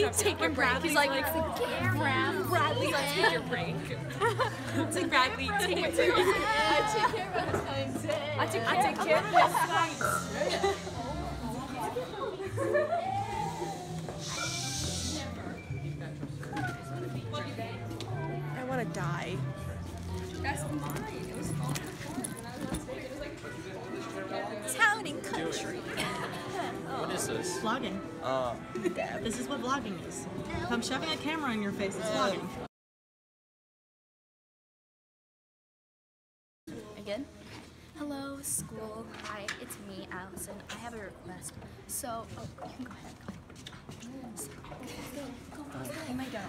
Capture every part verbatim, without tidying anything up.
take your break. He's like, Bradley, take your break. It's like, Bradley, take your break. I take care of his things. I take I take care of his things. I want to die. That's mine. It was fun. Town and country. What is this? Vlogging. Uh, This is what vlogging is. If I'm shoving a camera in your face, it's vlogging. Again? Hello, school. Hi, it's me, Allison. I have a request. So, oh, you can go ahead. Go ahead. So, go, go, go. You might go.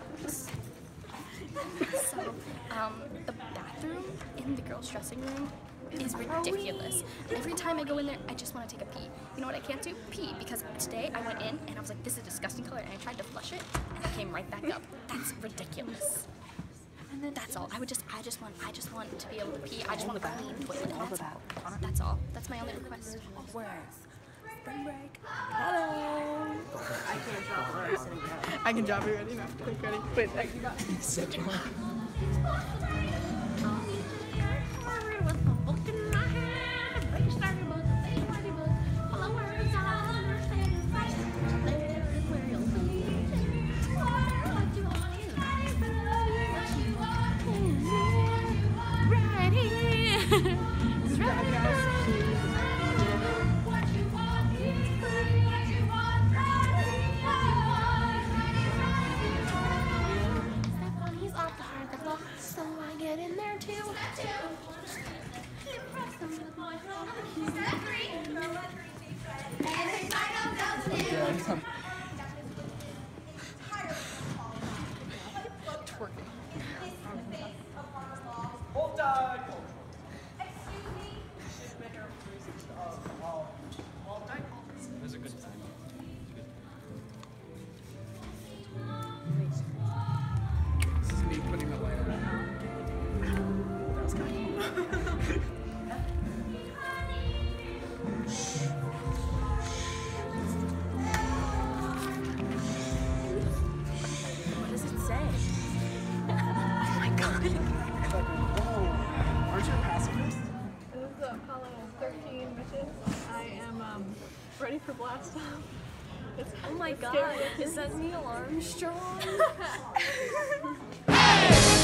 So, um, the bathroom in the girls' dressing room is ridiculous. Every time I go in there, I just want to take a pee. You know what I can't do? Pee. Because today I went in and I was like, this is a disgusting color, and I tried to flush it, and it came right back up. That's ridiculous. And then that's all. I would just, I just want, I just want to be able to pee. I just want a clean toilet. That's all. That's all. That's my only request. Where? Spring break. Hello. I can't drop where I'm sitting down. I can drop you ready now. Quick, ready. Wait, I you got me. Sit down. So I get in there too. hold on. It was a good time. This is me putting the light on. That was kind of What does it say? Oh my god. Whoa. Aren't you a pacifist? This is the Apollo thirteen mission. I am um, ready for blast off. It's Oh my god. scary. Is that Neil Armstrong?